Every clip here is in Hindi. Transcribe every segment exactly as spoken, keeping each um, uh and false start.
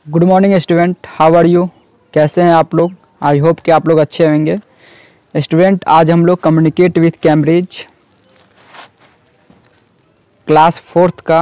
Good morning student, how are you. कैसे हैं आप लोग। आई होप कि आप लोग अच्छे होंगे। स्टूडेंट, आज हम लोग communicate with Cambridge class fourth का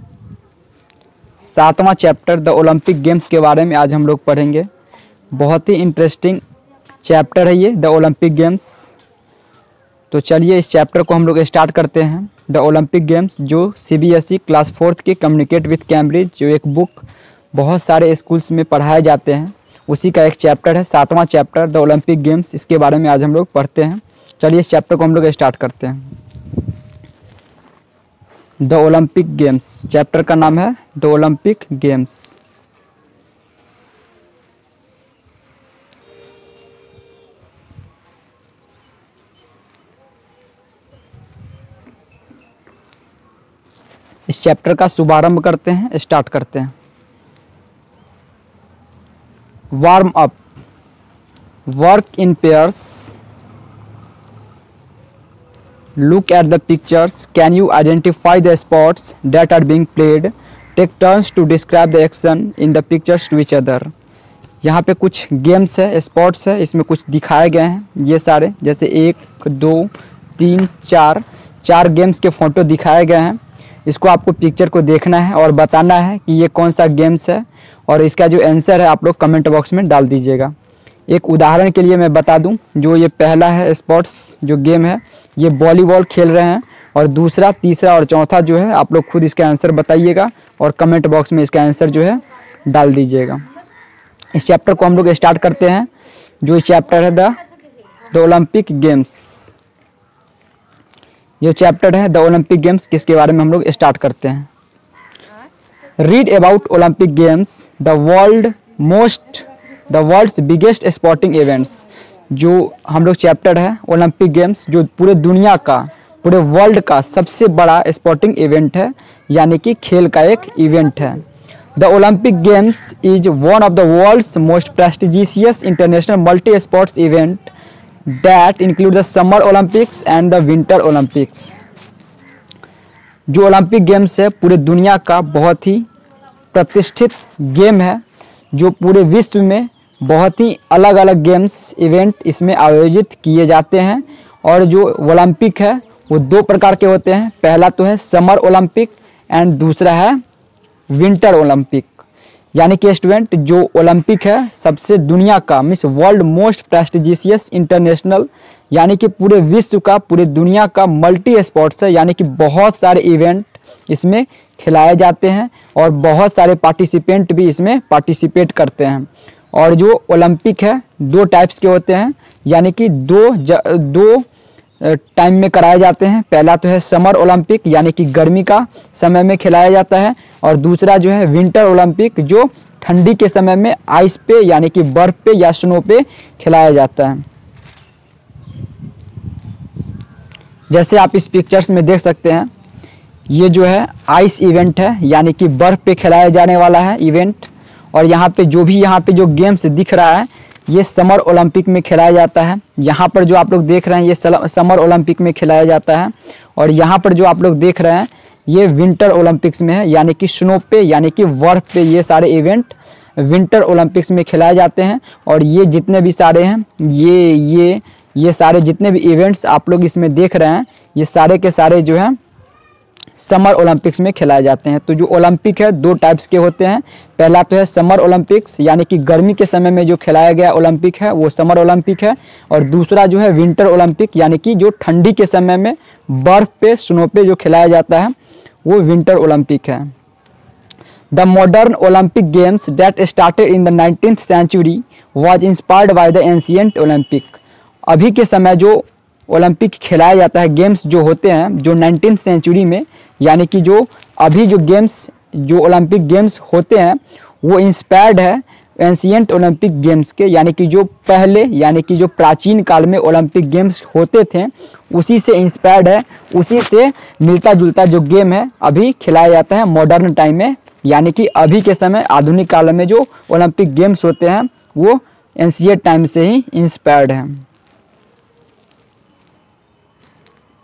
सातवां चैप्टर द ओलंपिक गेम्स के बारे में आज हम लोग पढ़ेंगे। बहुत ही इंटरेस्टिंग चैप्टर है ये, द ओलंपिक गेम्स। तो चलिए इस चैप्टर को हम लोग स्टार्ट करते हैं। द ओलंपिक गेम्स जो सीबीएसई क्लास फोर्थ के कम्युनिकेट विथ कैम्ब्रिज, जो एक बुक बहुत सारे स्कूल्स में पढ़ाए जाते हैं, उसी का एक चैप्टर है, सातवां चैप्टर द ओलंपिक गेम्स। इसके बारे में आज हम लोग पढ़ते हैं। चलिए इस चैप्टर को हम लोग स्टार्ट करते हैं। द ओलंपिक गेम्स, चैप्टर का नाम है द ओलंपिक गेम्स। इस चैप्टर का शुभारंभ करते हैं, स्टार्ट करते हैं। Warm up, work in pairs, look at the pictures, can you identify the sports that are being played, take turns to describe the action in the pictures to each other। यहाँ पे कुछ गेम्स है, स्पोर्ट्स है, इसमें कुछ दिखाए गए हैं ये सारे, जैसे एक दो तीन चार चार गेम्स के फोटो दिखाए गए हैं। इसको आपको पिक्चर को देखना है और बताना है कि ये कौन सा गेम्स है, और इसका जो आंसर है आप लोग कमेंट बॉक्स में डाल दीजिएगा। एक उदाहरण के लिए मैं बता दूं, जो ये पहला है स्पोर्ट्स जो गेम है, ये वॉलीबॉल खेल रहे हैं, और दूसरा तीसरा और चौथा जो है आप लोग खुद इसका आंसर बताइएगा और कमेंट बॉक्स में इसका आंसर जो है डाल दीजिएगा। इस चैप्टर को हम लोग स्टार्ट करते हैं। जो इस चैप्टर है द द ओलंपिक गेम्स, ये चैप्टर है द ओलंपिक गेम्स, किसके बारे में हम लोग स्टार्ट करते हैं। Read about Olympic games, the world most the world's biggest sporting events. जो हम लोग चैप्टर है ओलंपिक गेम्स, जो पूरे दुनिया का, पूरे वर्ल्ड का सबसे बड़ा स्पोर्टिंग इवेंट है, यानी कि खेल का एक इवेंट है। The Olympic games is one of the world's most prestigious international multi sports event that include the summer Olympics and the winter Olympics. जो ओलंपिक गेम्स है पूरे दुनिया का बहुत ही प्रतिष्ठित गेम है, जो पूरे विश्व में बहुत ही अलग अलग गेम्स इवेंट इसमें आयोजित किए जाते हैं। और जो ओलंपिक है वो दो प्रकार के होते हैं, पहला तो है समर ओलंपिक एंड दूसरा है विंटर ओलंपिक। यानी कि स्टूडेंट, जो ओलंपिक है सबसे दुनिया का means world most prestigious international, यानी कि पूरे विश्व का, पूरे दुनिया का मल्टी स्पोर्ट्स है, यानी कि बहुत सारे इवेंट इसमें खिलाए जाते हैं और बहुत सारे पार्टिसिपेंट भी इसमें पार्टिसिपेट करते हैं। और जो ओलंपिक है दो टाइप्स के होते हैं, यानी कि दो ज, दो टाइम में कराए जाते हैं। पहला तो है समर ओलंपिक, यानी कि गर्मी का समय में खिलाया जाता है, और दूसरा जो है विंटर ओलंपिक, जो ठंडी के समय में आइस पे यानी कि बर्फ पे या स्नो पे खिलाया जाता है। जैसे आप इस पिक्चर्स में देख सकते हैं, ये जो है आइस इवेंट है, यानी कि बर्फ पे खिलाया जाने वाला है इवेंट। और यहाँ पे जो भी यहाँ पे जो गेम्स दिख रहा है ये समर ओलंपिक में खिलाया जाता है। यहाँ पर जो आप लोग देख रहे हैं ये समर ओलंपिक में खिलाया जाता है, और यहाँ पर जो आप लोग देख रहे हैं ये विंटर ओलंपिक्स में है, यानी कि स्नो पे यानी कि बर्फ पे ये सारे इवेंट विंटर ओलंपिक्स में खिलाए जाते हैं। और ये जितने भी सारे हैं ये ये ये सारे जितने भी इवेंट्स आप लोग इसमें देख रहे हैं ये सारे के सारे जो हैं समर ओलंपिक्स में खिलाए जाते हैं। तो जो ओलंपिक है दो टाइप्स के होते हैं, पहला तो है समर ओलंपिक्स, यानी कि गर्मी के समय में जो खिलाया गया ओलंपिक है वो समर ओलंपिक है, और दूसरा जो है विंटर ओलंपिक, यानी कि जो ठंडी के समय में बर्फ पे स्नो पे जो खिलाया जाता है वो विंटर ओलंपिक है। The modern Olympic games that started in the nineteenth century was inspired by the ancient Olympic. अभी के समय जो ओलंपिक खिलाया जाता है, गेम्स जो होते हैं जो नाइनटीन्थ सेंचुरी में, यानी कि जो अभी जो गेम्स जो ओलंपिक गेम्स होते हैं वो इंस्पायर्ड है एंशिएंट ओलंपिक गेम्स के, यानी कि जो पहले यानी कि जो प्राचीन काल में ओलंपिक गेम्स होते थे उसी से इंस्पायर्ड है, उसी से मिलता जुलता जो गेम है अभी खिलाया जाता है मॉडर्न टाइम में। यानी कि अभी के समय आधुनिक काल में जो ओलंपिक गेम्स होते हैं वो एंशिएंट टाइम से ही इंस्पायर्ड है।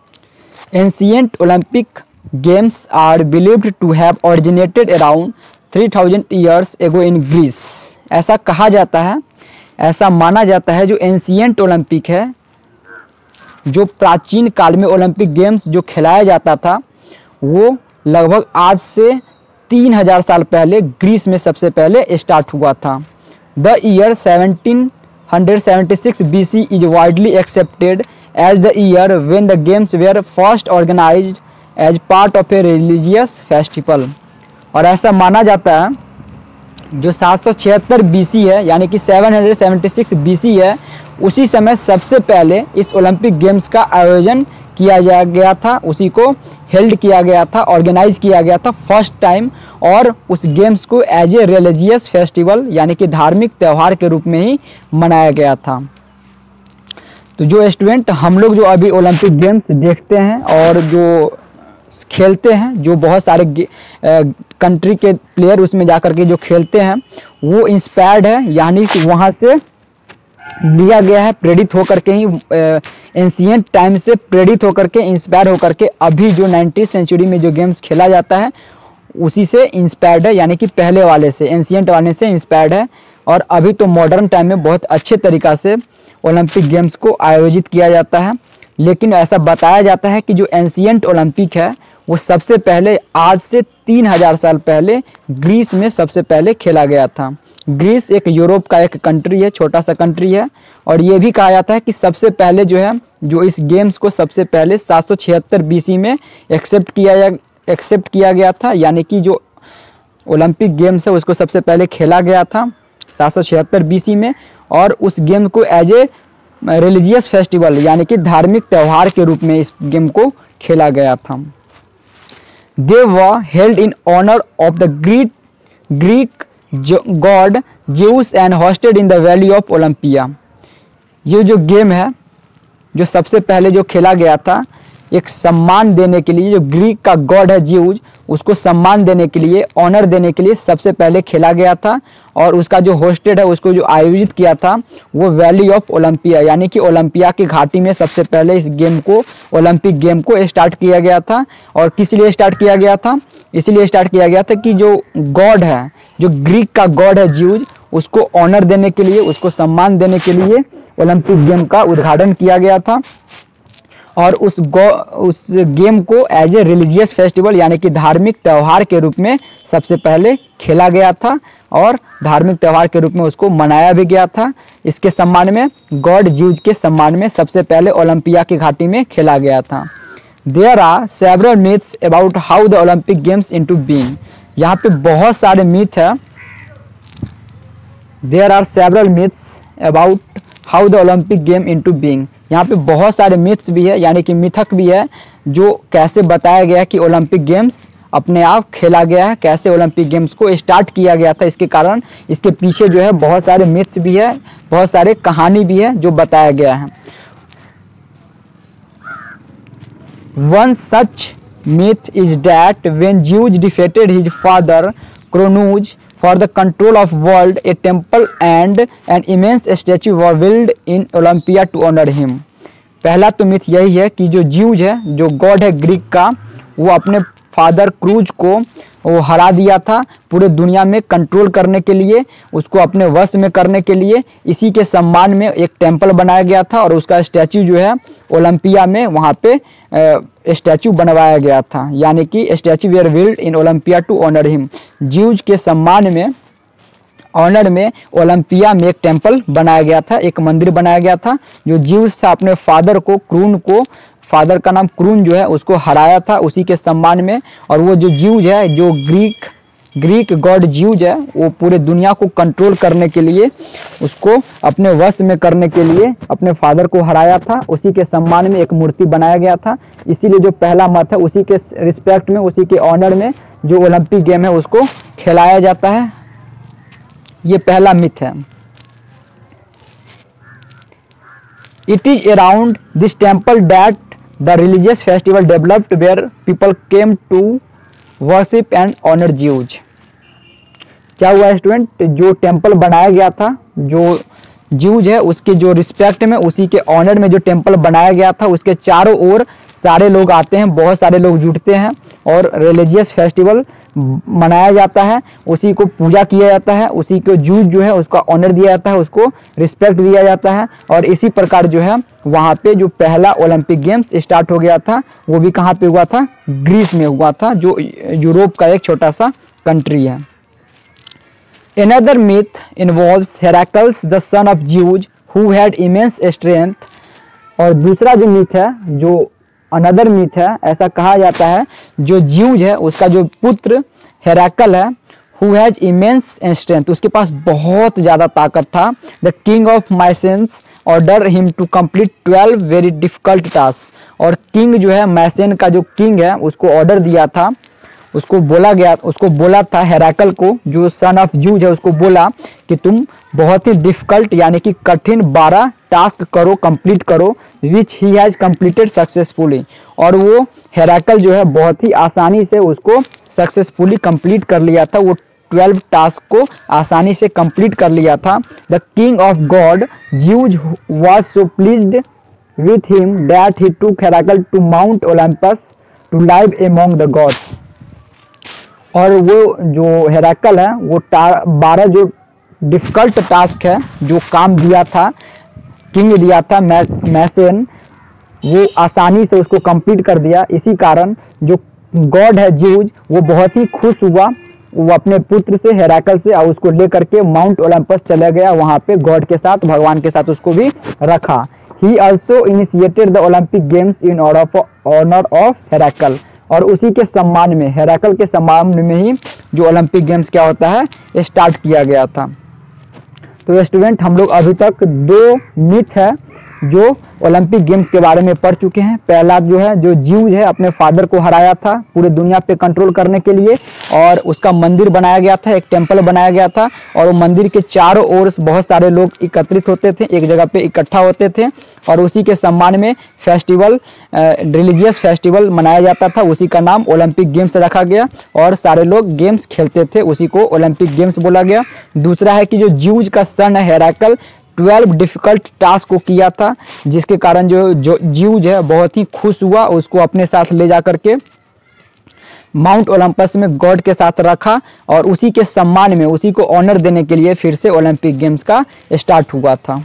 Ancient Olympic Games are believed to have originated around three thousand years ago in Greece. ऐसा कहा जाता है, ऐसा माना जाता है जो एंशिएंट ओलंपिक है, जो प्राचीन काल में ओलंपिक गेम्स जो खिलाया जाता था, वो लगभग आज से तीन हज़ार साल पहले ग्रीस में सबसे पहले स्टार्ट हुआ था। The year seventeen seventy six B C is widely accepted as the year when the games were first organised as part of a religious festival. और ऐसा माना जाता है जो सात सौ छिहत्तर बी सी है, यानी कि seven seventy six B C है, उसी समय सबसे पहले इस ओलंपिक गेम्स का आयोजन किया जा गया था, उसी को हेल्ड किया गया था, ऑर्गेनाइज किया गया था फर्स्ट टाइम। और उस गेम्स को एज ए रिलीजियस फेस्टिवल यानी कि धार्मिक त्यौहार के रूप में ही मनाया गया था। तो जो स्टूडेंट हम लोग जो अभी ओलंपिक गेम्स देखते हैं और जो खेलते हैं, जो बहुत सारे कंट्री के प्लेयर उसमें जाकर के जो खेलते हैं, वो इंस्पायर्ड है, यानी वहाँ से लिया गया है, प्रेरित होकर के ही एंशिएंट टाइम से प्रेरित होकर के इंस्पायर होकर के अभी जो नाइनटीन सेंचुरी में जो गेम्स खेला जाता है उसी से इंस्पायर्ड है, यानी कि पहले वाले से, एंशिएंट वाले से इंस्पायर्ड है। और अभी तो मॉडर्न टाइम में बहुत अच्छे तरीक़ा से ओलंपिक गेम्स को आयोजित किया जाता है। लेकिन ऐसा बताया जाता है कि जो एंशिएंट ओलंपिक है वो सबसे पहले आज से तीन हज़ार साल पहले ग्रीस में सबसे पहले खेला गया था। ग्रीस एक यूरोप का एक कंट्री है, छोटा सा कंट्री है। और ये भी कहा जाता है कि सबसे पहले जो है जो इस गेम्स को सबसे पहले सात सौ छिहत्तर बी सी में एक्सेप्ट किया एक्सेप्ट किया गया था, यानी कि जो ओलंपिक गेम्स है उसको सबसे पहले खेला गया था सात सौ छिहत्तर बी सी में। और उस गेम को एज ए रिलीजियस फेस्टिवल यानी कि धार्मिक त्यौहार के रूप में इस गेम को खेला गया था। They were held in honour of the Greek Greek god Zeus and hosted in the valley of Olympia. ये जो गेम है जो सबसे पहले जो खेला गया था, एक सम्मान देने के लिए, जो ग्रीक का गॉड है ज्यूज, उसको सम्मान देने के लिए, ऑनर देने के लिए सबसे पहले खेला गया था। और उसका जो होस्टेड है, उसको जो आयोजित किया था वो वैली ऑफ ओलंपिया यानी कि ओलंपिया की घाटी में सबसे पहले इस गेम को, ओलंपिक गेम को स्टार्ट किया गया था। और किस लिए स्टार्ट किया गया था? इसलिए स्टार्ट किया गया था कि जो गॉड है, जो ग्रीक का गॉड है ज्यूज, उसको ऑनर देने के लिए, उसको सम्मान देने के लिए ओलंपिक गेम का उद्घाटन किया गया था। और उस गो उस गेम को एज ए रिलीजियस फेस्टिवल यानी कि धार्मिक त्यौहार के रूप में सबसे पहले खेला गया था और धार्मिक त्यौहार के रूप में उसको मनाया भी गया था। इसके सम्मान में, गॉड ज्यूज के सम्मान में सबसे पहले ओलंपिया की घाटी में खेला गया था। There are several myths about how the Olympic games into being. यहाँ पे बहुत सारे मिथ है। There are several myths about how the Olympic game into being. यहाँ पे बहुत सारे मिथ्स भी है, यानी कि मिथक भी है, जो कैसे बताया गया कि ओलंपिक गेम्स अपने आप खेला गया है, कैसे ओलंपिक गेम्स को स्टार्ट किया गया था। इसके कारण इसके पीछे जो है बहुत सारे मिथ्स भी है, बहुत सारे कहानी भी है जो बताया गया है। One such myth is that when Zeus defeated his father Cronus for the control of world, a temple and an immense statue were built in Olympia to honor him। पहला तो मिथ यही है कि जो ज्यूज है, जो गॉड है ग्रीक का, वो अपने फादर क्रूज को वो हरा दिया था पूरे दुनिया में कंट्रोल करने के लिए, उसको अपने वश में करने के लिए। इसी के सम्मान में एक टेंपल बनाया गया था और उसका स्टैचू जो है ओलंपिया में वहाँ पे स्टैचू बनवाया गया था, यानी कि statue were built in Olympia to honour him. Zeus के सम्मान में, ऑनर में ओलंपिया में एक टेंपल बनाया गया था, एक मंदिर बनाया गया था। जो ज्यूज था अपने फादर को, क्रून को, फादर का नाम क्रून जो है, उसको हराया था उसी के सम्मान में। और वो जो ज्यूज है, जो ग्रीक ग्रीक गॉड ज्यूज है, वो पूरे दुनिया को कंट्रोल करने के लिए, उसको अपने वश में करने के लिए अपने फादर को हराया था। उसी के सम्मान में एक मूर्ति बनाया गया था। इसीलिए जो पहला मत है, उसी के रिस्पेक्ट में, उसी के ऑनर में जो ओलंपिक गेम है उसको खिलाया जाता है। ये पहला मिथ है। It is around this temple that the religious festival developed where people came to worship and honour Zeus. क्या हुआ स्टूडेंट, जो टेंपल बनाया गया था, जो ज्यूज है उसके जो रिस्पेक्ट में, उसी के ऑनर में जो टेंपल बनाया गया था, उसके चारों ओर सारे लोग आते हैं, बहुत सारे लोग जुटते हैं और रिलीजियस फेस्टिवल मनाया जाता है, उसी को पूजा किया जाता है, उसी को जूज जो है उसका ऑनर दिया जाता है, उसको रिस्पेक्ट दिया जाता है। और इसी प्रकार जो है वहाँ पे जो पहला ओलंपिक गेम्स स्टार्ट हो गया था वो भी कहाँ पे हुआ था, ग्रीस में हुआ था, जो यूरोप का एक छोटा सा कंट्री है। Another myth involves Heracles, the son of Zeus, who had immense strength। और दूसरा जो मिथ है, जो अनदर मिथ है, ऐसा कहा जाता है जो ज्यूज है उसका जो पुत्र हेराकल है, who has immense strength, उसके पास बहुत ज़्यादा ताकत था। The king of Mycenae ordered him to complete twelve very difficult tasks। और किंग जो है, मैसेन का जो किंग है, उसको ऑर्डर दिया था, उसको बोला गया उसको बोला था हेराकल को, जो सन ऑफ ज्यूज है, उसको बोला कि तुम बहुत ही डिफिकल्ट यानी कि कठिन बारह टास्क करो, कंप्लीट करो, which he has completed successfully. और वो हेराकल जो है बहुत ही आसानी से उसको सक्सेसफुली कंप्लीट कर लिया था, वो ट्वेल्व टास्क को आसानी से कंप्लीट कर लिया था। The king of god Zeus was so pleased with him that he took Heracles to Mount Olympus to live among the gods. और वो जो हेराकल है वो बारह जो डिफ़िकल्ट टास्क है, जो काम दिया था किंग दिया था मै, मैसेन, वो आसानी से उसको कंप्लीट कर दिया। इसी कारण जो गॉड है ज्यूज, वो बहुत ही खुश हुआ, वो अपने पुत्र से हेराकल से, और उसको लेकर के माउंट ओलंपस चला गया, वहाँ पे गॉड के साथ, भगवान के साथ उसको भी रखा। He also initiated the Olympic games in honour of Heracles. और उसी के सम्मान में, हेराकल के सम्मान में ही जो ओलंपिक गेम्स क्या होता है, स्टार्ट किया गया था। तो स्टूडेंट, हम लोग अभी तक दो मिथ है जो ओलंपिक गेम्स के बारे में पढ़ चुके हैं। पहला जो है, जो ज्यूज है अपने फादर को हराया था पूरे दुनिया पे कंट्रोल करने के लिए, और उसका मंदिर बनाया गया था, एक टेम्पल बनाया गया था, और वो मंदिर के चारों ओर बहुत सारे लोग एकत्रित होते थे, एक जगह पे इकट्ठा होते थे, और उसी के सम्मान में फेस्टिवल, रिलीजियस फेस्टिवल मनाया जाता था, उसी का नाम ओलंपिक गेम्स रखा गया, और सारे लोग गेम्स खेलते थे, उसी को ओलंपिक गेम्स बोला गया। दूसरा है कि जो ज्यूज का सन है हेराकल, ट्वेल्व डिफ़िकल्ट टास्क को किया था, जिसके कारण जो जो ज्यूज है बहुत ही खुश हुआ, उसको अपने साथ ले जा करके माउंट ओलंपस में गॉड के साथ रखा, और उसी के सम्मान में, उसी को ऑनर देने के लिए फिर से ओलंपिक गेम्स का स्टार्ट हुआ था।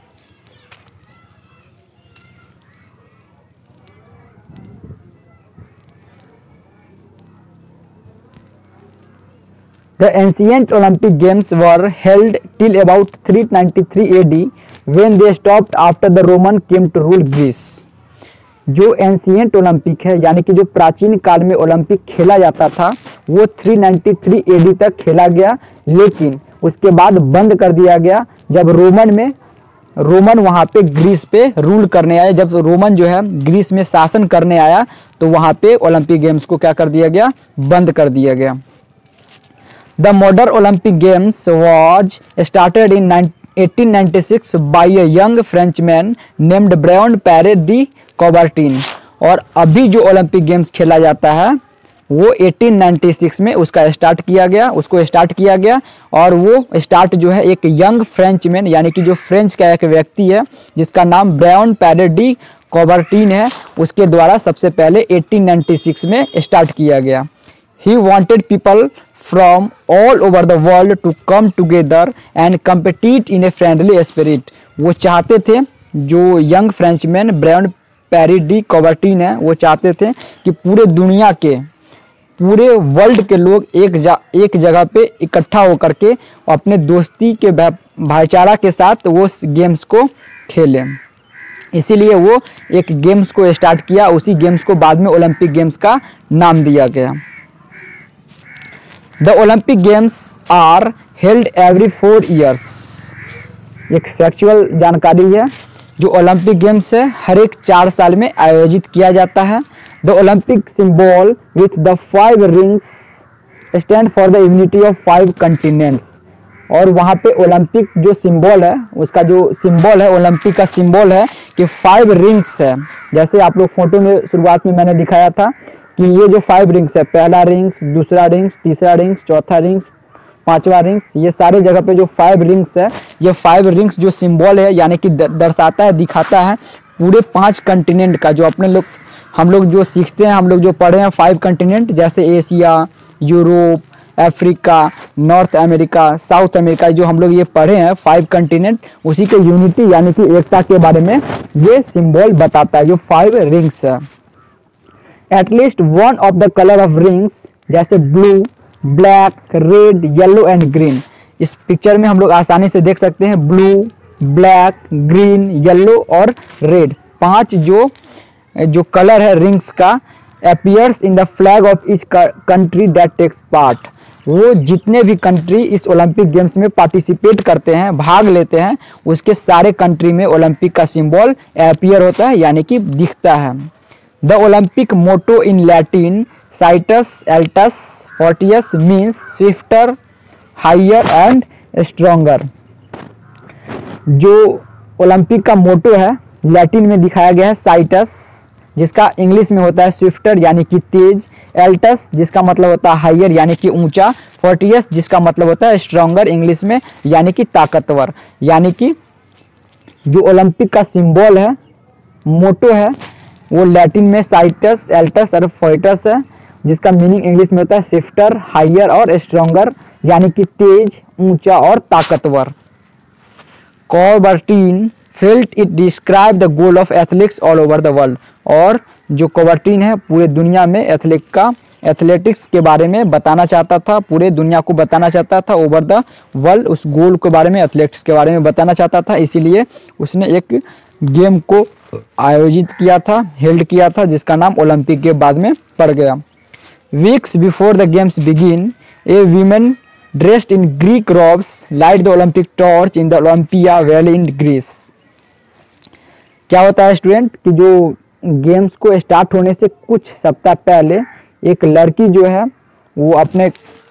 The ancient Olympic Games were held till about three ninety-three A D when they stopped after the Roman came to rule Greece। जो एंशियंट ओलंपिक है, यानी कि जो प्राचीन काल में ओलंपिक खेला जाता था, वो तीन सौ तिरानवे ए डी तक खेला गया, लेकिन उसके बाद बंद कर दिया गया जब रोमन में रोमन वहाँ पे ग्रीस पे रूल करने आया। जब रोमन जो है ग्रीस में शासन करने आया, तो वहाँ पे ओलंपिक गेम्स को क्या कर दिया गया, बंद कर दिया गया। The modern Olympic Games was started in eighteen ninety-six by a young Frenchman named Brian Paré de Coubertin। और अभी जो ओलंपिक गेम्स खेला जाता है वो अठारह सौ छियानवे में उसका स्टार्ट किया गया उसको स्टार्ट किया गया और वो स्टार्ट जो है एक यंग फ्रेंचमैन, यानी कि जो फ्रेंच का एक व्यक्ति है जिसका नाम ब्रायन पैरे डी कॉबर्टिन है, उसके द्वारा सबसे पहले अठारह सौ छियानवे में स्टार्ट किया गया। He wanted people from all over the world to come together and compete in a friendly spirit। वो चाहते थे, जो young Frenchman Brian Pierre de Coubertin है, वो चाहते थे कि पूरे दुनिया के, पूरे वर्ल्ड के लोग एक जा, एक जगह पे इकट्ठा होकर के अपने दोस्ती के भाईचारा के साथ वो गेम्स को खेलें। इसीलिए वो एक गेम्स को स्टार्ट किया, उसी गेम्स को बाद में ओलंपिक गेम्स का नाम दिया गया। The Olympic Games are held every four years। एक फैक्चुअल जानकारी है, जो ओलंपिक गेम्स है हर एक चार साल में आयोजित किया जाता है। The Olympic symbol with the five rings stand for the unity of five continents। और वहाँ पे ओलंपिक जो सिंबल है, उसका जो सिंबल है, ओलंपिक का सिंबल है कि फाइव रिंग्स है। जैसे आप लोग फोटो में शुरुआत में मैंने दिखाया था कि ये जो फाइव रिंग्स है, पहला रिंग्स, दूसरा रिंग्स, तीसरा रिंग्स, चौथा रिंग्स, पांचवा रिंग्स, ये सारे जगह पे जो फाइव रिंग्स है, ये फाइव रिंग्स जो सिंबल है, यानी कि दर्शाता है, दिखाता है पूरे पांच कंटिनेंट का, जो अपने लोग हम लोग जो सीखते हैं, हम लोग जो पढ़े हैं फाइव कंटिनेंट, जैसे Asia, Europe, Africa, North America, South America, जो हम लोग ये पढ़े हैं फाइव कंटिनेंट, उसी के यूनिटी यानी कि एकता के बारे में ये सिंबल बताता है, जो फाइव रिंग्स है। At least one of the colour of rings, जैसे blue, black, red, yellow and green. इस पिक्चर में हम लोग आसानी से देख सकते हैं ब्लू, ब्लैक, ग्रीन, येलो और रेड, पांच जो जो कलर है रिंग्स का appears in the flag of each country that takes part. वो जितने भी कंट्री इस ओलंपिक गेम्स में पार्टिसिपेट करते हैं, भाग लेते हैं, उसके सारे कंट्री में ओलंपिक का सिंबल अपीयर होता है यानी कि दिखता है। The Olympic motto in Latin साइटस एल्टस फोर्टियस means swifter, higher and stronger. जो ओलंपिक का मोटो है लैटिन में दिखाया गया है साइटस, जिसका इंग्लिश में होता है स्विफ्टर यानी कि तेज, एल्टस जिसका मतलब होता है हायर यानी कि ऊंचा, फोर्टियस जिसका मतलब होता है स्ट्रोंगर इंग्लिश में यानी कि ताकतवर। यानी कि जो ओलंपिक का सिंबल है, मोटो है, वो लैटिन में साइटस, एल्टस और फोर्टियस है, जिसका मीनिंग इंग्लिश में होता है स्विफ्टर, हायर और स्ट्रोंगर यानी कि तेज, ऊंचा और ताकतवर। Coubertin felt it describe the goal of athletics all over the world. और जो कॉबर्टीन है पूरे दुनिया में एथलेट का एथलेटिक्स के बारे में बताना चाहता था, पूरे दुनिया को बताना चाहता था, ओवर द वर्ल्ड उस गोल के बारे में, एथलेटिक्स के बारे में बताना चाहता था। इसीलिए उसने एक गेम को आयोजित किया था, हेल्ड किया था, जिसका नाम ओलंपिक के बाद में पड़ गया। Weeks before the games begin, a women dressed in Greek robes light the Olympic torch in the Olympia valley in Greece. क्या होता है स्टूडेंट कि जो गेम्स को स्टार्ट होने से कुछ सप्ताह पहले एक लड़की जो है वो अपने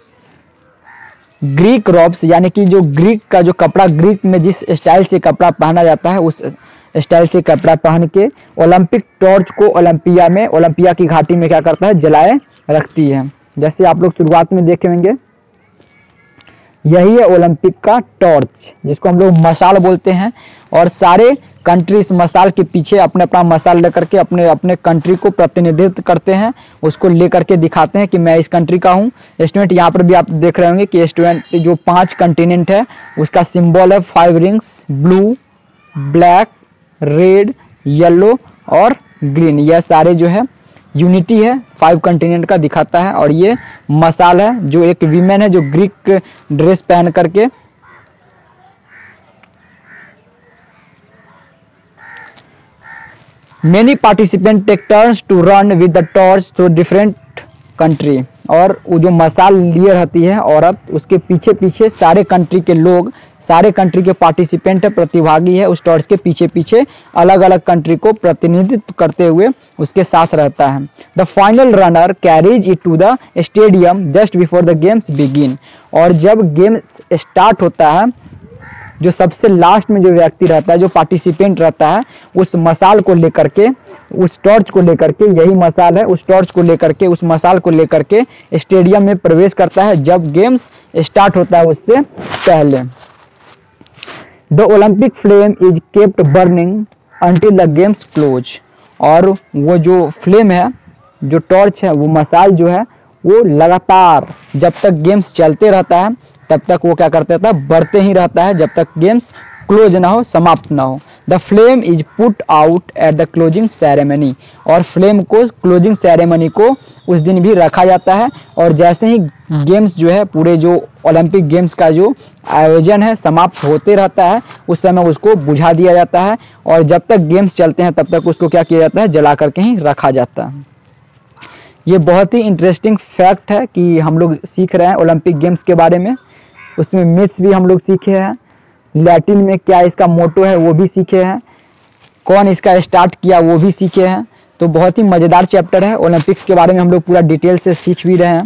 ग्रीक रॉब्स यानी कि जो ग्रीक का जो कपड़ा, ग्रीक में जिस स्टाइल से कपड़ा पहना जाता है उस स्टाइल से कपड़ा पहन के ओलंपिक टॉर्च को ओलंपिया में, ओलंपिया की घाटी में क्या करता है, जलाए रखती है। जैसे आप लोग शुरुआत में देखे होंगे, यही है ओलंपिक का टॉर्च, जिसको हम लोग मशाल बोलते हैं। और सारे कंट्री इस मशाल के पीछे अपने अपना मशाल लेकर के अपने अपने कंट्री को प्रतिनिधित्व करते हैं, उसको लेकर के दिखाते हैं कि मैं इस कंट्री का हूँ। स्टूडेंट यहाँ पर भी आप देख रहे होंगे कि स्टूडेंट जो पांच कंटिनेंट है उसका सिंबल है five rings, blue, black, red, yellow और ग्रीन। यह सारे जो है यूनिटी है, फाइव कंटिनेंट का दिखाता है। और ये मशाल है जो एक वीमेन है जो ग्रीक ड्रेस पहन करके many participant take turns to run with the torch through different country. और वो जो मशाल लिए रहती है औरत, उसके पीछे पीछे सारे कंट्री के लोग, सारे कंट्री के पार्टिसिपेंट है, प्रतिभागी है, उस टॉर्च के पीछे पीछे अलग अलग कंट्री को प्रतिनिधित्व करते हुए उसके साथ रहता है। The final runner carries it to the stadium just before the games begin. और जब गेम्स स्टार्ट होता है, जो सबसे लास्ट में जो व्यक्ति रहता है, जो पार्टिसिपेंट रहता है, उस मशाल को लेकर के, उस टॉर्च को लेकर के, यही मशाल है, उस टॉर्च को लेकर के, उस मशाल को लेकर के स्टेडियम में प्रवेश करता है जब गेम्स स्टार्ट होता है उससे पहले। The Olympic flame is kept burning until the games close. और वो जो फ्लेम है, जो टॉर्च है, वो मशाल जो है वो लगातार जब तक गेम्स चलते रहता है तब तक वो क्या करता था, बढ़ते ही रहता है जब तक गेम्स क्लोज ना हो, समाप्त ना हो। The flame is put out at the closing ceremony. और फ्लेम को क्लोजिंग सेरेमनी को उस दिन भी रखा जाता है। और जैसे ही गेम्स जो है, पूरे जो ओलंपिक गेम्स का जो आयोजन है समाप्त होते रहता है, उस समय उसको बुझा दिया जाता है। और जब तक गेम्स चलते हैं तब तक उसको क्या किया जाता है, जला करके ही रखा जाता है। ये बहुत ही इंटरेस्टिंग फैक्ट है कि हम लोग सीख रहे हैं ओलंपिक गेम्स के बारे में। उसमें मिथ्स भी हम लोग सीखे हैं, लैटिन में क्या इसका मोटो है वो भी सीखे हैं, कौन इसका स्टार्ट किया वो भी सीखे हैं। तो बहुत ही मज़ेदार चैप्टर है। ओलंपिक्स के बारे में हम लोग पूरा डिटेल से सीख भी रहे हैं।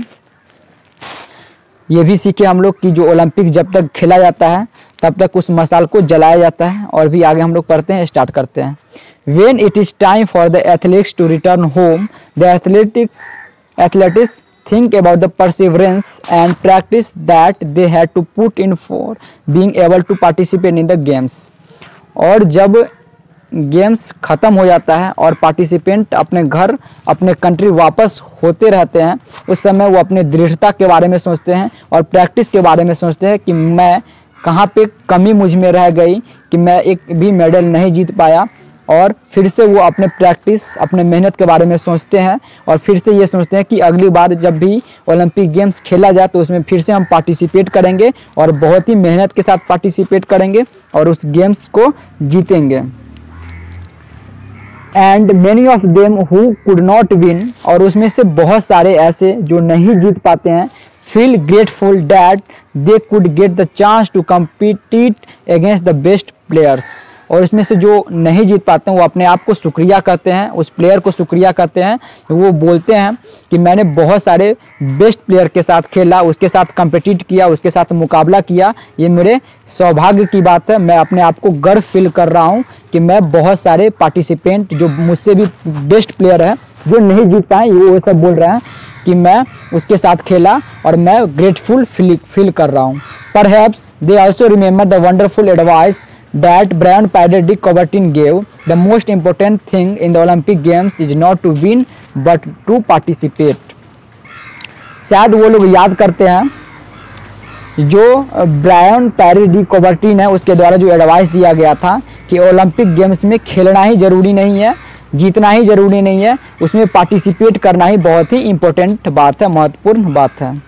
ये भी सीखे हम लोग कि जो ओलंपिक जब तक खेला जाता है तब तक उस मशाल को जलाया जाता है। और भी आगे हम लोग पढ़ते हैं, स्टार्ट करते हैं। When it is time for the athletes to return home, the athletics athletes think about the perseverance and practice that they had to put in for being able to participate in the games. और जब गेम्स ख़त्म हो जाता है और पार्टिसिपेंट अपने घर अपने कंट्री वापस होते रहते हैं, उस समय वो अपने दृढ़ता के बारे में सोचते हैं और प्रैक्टिस के बारे में सोचते हैं कि मैं कहाँ पे कमी मुझ में रह गई कि मैं एक भी मेडल नहीं जीत पाया, और फिर से वो अपने प्रैक्टिस अपने मेहनत के बारे में सोचते हैं और फिर से ये सोचते हैं कि अगली बार जब भी ओलंपिक गेम्स खेला जाए तो उसमें फिर से हम पार्टिसिपेट करेंगे और बहुत ही मेहनत के साथ पार्टिसिपेट करेंगे और उस गेम्स को जीतेंगे। And many of them who could not win, और उसमें से बहुत सारे ऐसे जो नहीं जीत पाते हैं, feel grateful that they could get the chance to compete against the best players, और इसमें से जो नहीं जीत पाते हैं वो अपने आप को शुक्रिया करते हैं, उस प्लेयर को शुक्रिया करते हैं। वो बोलते हैं कि मैंने बहुत सारे बेस्ट प्लेयर के साथ खेला, उसके साथ कम्पिटिट किया, उसके साथ मुकाबला किया, ये मेरे सौभाग्य की बात है। मैं अपने आप को गर्व फील कर रहा हूँ कि मैं बहुत सारे पार्टिसिपेंट जो मुझसे भी बेस्ट प्लेयर है जो नहीं जीत पाए, वो सब बोल रहे हैं कि मैं उसके साथ खेला और मैं ग्रेटफुल फील फील कर रहा हूँ। Perhaps they also remember the wonderful advice that Brian Paddy de Coubertin gave. The most important thing in the Olympic Games is not to win but to participate. शायद वो लोग याद करते हैं जो ब्रायन पैरी डी कोबर्टिन है, उसके द्वारा जो एडवाइस दिया गया था कि ओलंपिक गेम्स में खेलना ही ज़रूरी नहीं है, जीतना ही ज़रूरी नहीं है, उसमें पार्टिसिपेट करना ही बहुत ही इम्पोर्टेंट बात है, महत्वपूर्ण बात है।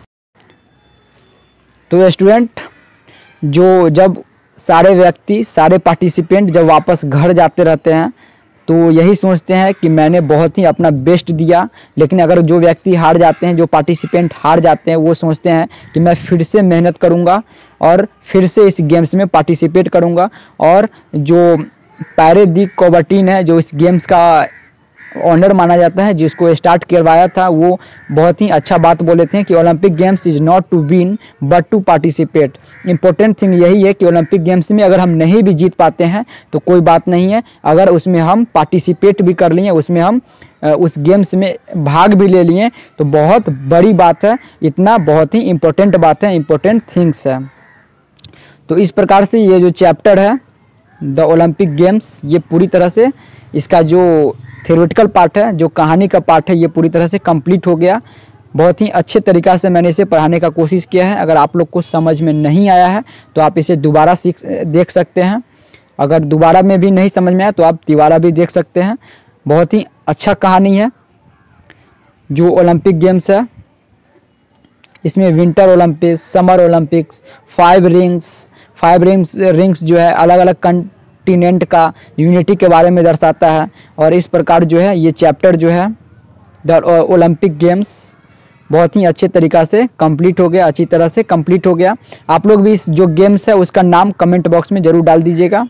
तो स्टूडेंट, जो जब सारे व्यक्ति सारे पार्टिसिपेंट जब वापस घर जाते रहते हैं तो यही सोचते हैं कि मैंने बहुत ही अपना बेस्ट दिया, लेकिन अगर जो व्यक्ति हार जाते हैं, जो पार्टिसिपेंट हार जाते हैं, वो सोचते हैं कि मैं फिर से मेहनत करूंगा और फिर से इस गेम्स में पार्टिसिपेट करूंगा। और जो पैरी डी कोबर्टिन है, जो इस गेम्स का ऑनर माना जाता है, जिसको स्टार्ट करवाया था, वो बहुत ही अच्छा बात बोले थे कि Olympic games is not to win but to participate. Important thing यही है कि ओलंपिक गेम्स में अगर हम नहीं भी जीत पाते हैं तो कोई बात नहीं है, अगर उसमें हम पार्टिसिपेट भी कर लिए, उसमें हम उस गेम्स में भाग भी ले लिए तो बहुत बड़ी बात है, इतना बहुत ही इम्पोर्टेंट बात है, इम्पोर्टेंट थिंग्स है। तो इस प्रकार से ये जो चैप्टर है द ओलंपिक गेम्स, ये पूरी तरह से इसका जो थ्योरेटिकल पार्ट है, जो कहानी का पार्ट है, ये पूरी तरह से कंप्लीट हो गया। बहुत ही अच्छे तरीक़ा से मैंने इसे पढ़ाने का कोशिश किया है। अगर आप लोग को समझ में नहीं आया है तो आप इसे दोबारा सीख देख सकते हैं, अगर दोबारा में भी नहीं समझ में आया तो आप तिबारा भी देख सकते हैं। बहुत ही अच्छा कहानी है जो ओलंपिक गेम्स है। इसमें winter Olympics, summer Olympics, five rings five rings rings जो है अलग अलग कॉन्टिनेंट का यूनिटी के बारे में दर्शाता है। और इस प्रकार जो है ये चैप्टर जो है द ओलंपिक गेम्स बहुत ही अच्छे तरीक़ा से कंप्लीट हो गया, अच्छी तरह से कंप्लीट हो गया। आप लोग भी इस जो गेम्स है उसका नाम कमेंट बॉक्स में ज़रूर डाल दीजिएगा।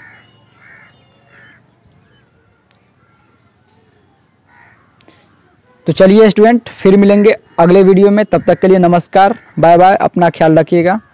तो चलिए स्टूडेंट, फिर मिलेंगे अगले वीडियो में, तब तक के लिए नमस्कार, बाय बाय, अपना ख्याल रखिएगा।